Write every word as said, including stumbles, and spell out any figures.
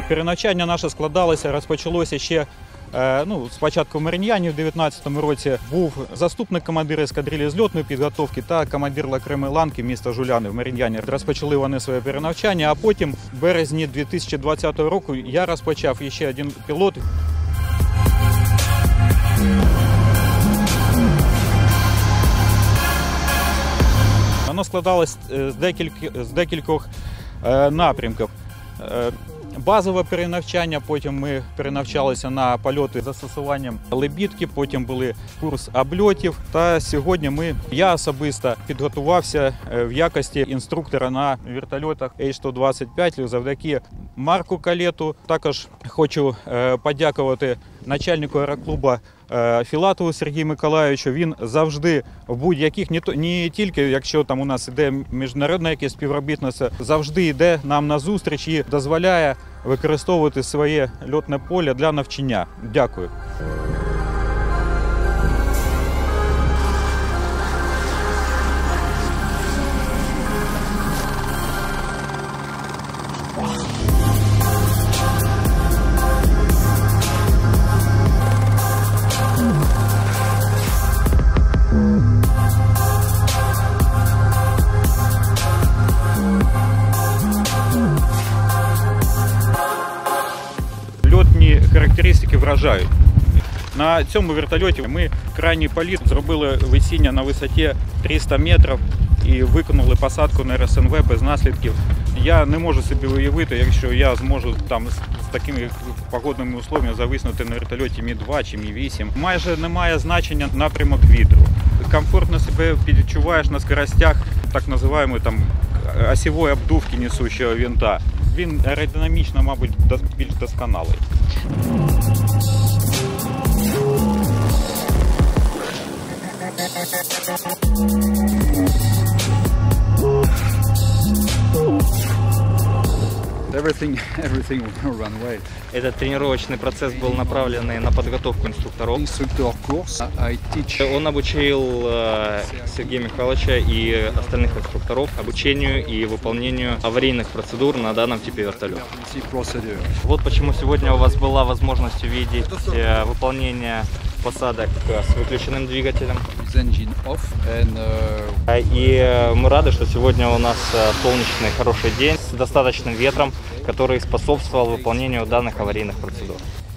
Перенавчання наше складалося, розпочалося ще ну, спочатку в Мариньяні в дев'ятнадцятому році. Був заступник командира ескадрилі зльотної підготовки та командир окремої ланки міста Жуляни в Мариньяні. Розпочали вони своє перенавчання, а потім в березні дві тисячі двадцятого року я розпочав іще один пілот. Воно складалось з декількох, з декількох напрямків. Базове перенавчання, потім ми перенавчалися на польоти з застосуванням лебідки, потім були курс обльотів. Та сьогодні ми, я особисто підготувався в якості інструктора на вертольотах Ейч сто двадцять п'ять завдяки Марку Калету. Також хочу подякувати начальнику аероклубу Філатову Сергію Миколайовичу. Він завжди в будь-яких, не, не тільки якщо там у нас іде міжнародне якесь співробітництво, завжди йде нам на зустріч і дозволяє використовувати своє льотне поле для навчання. Дякую. Льотні характеристики вражають. На цьому вертольоті ми крайній політ зробили висіння на висоті триста метрів і виконали посадку на Ер Ес Ен В без наслідків. Я не можу собі уявити, якщо я зможу там з такими погодними умовами зависнути на вертольоті Мі два чи Мі вісім. Майже немає значення напрямок вітру. Комфортно себе відчуваєш на скоростях так називаємо там осьової обдувки несущого винта. Він аеродинамічно, мабуть, більш досконалий. Everything, everything will run away. Этот тренировочный процесс был направлен на подготовку инструкторов. Instructor course, I teach. Он обучил э, Сергея Михайловича и остальных инструкторов обучению и выполнению аварийных процедур на данном типе вертолета. Вот почему сегодня у вас была возможность увидеть э, выполнение посадок с выключенным двигателем. Off and, uh... И мы рады, что сегодня у нас солнечный хороший день с достаточным ветром, который способствовал выполнению данных аварийных процедур.